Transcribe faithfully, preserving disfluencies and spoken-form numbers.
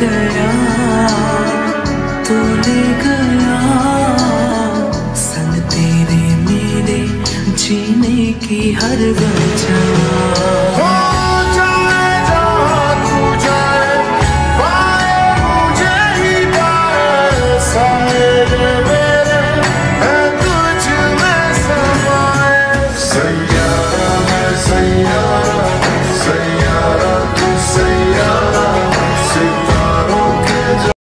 गया, तू ले गया संग तेरे मेरे जीने की हर वजह। Say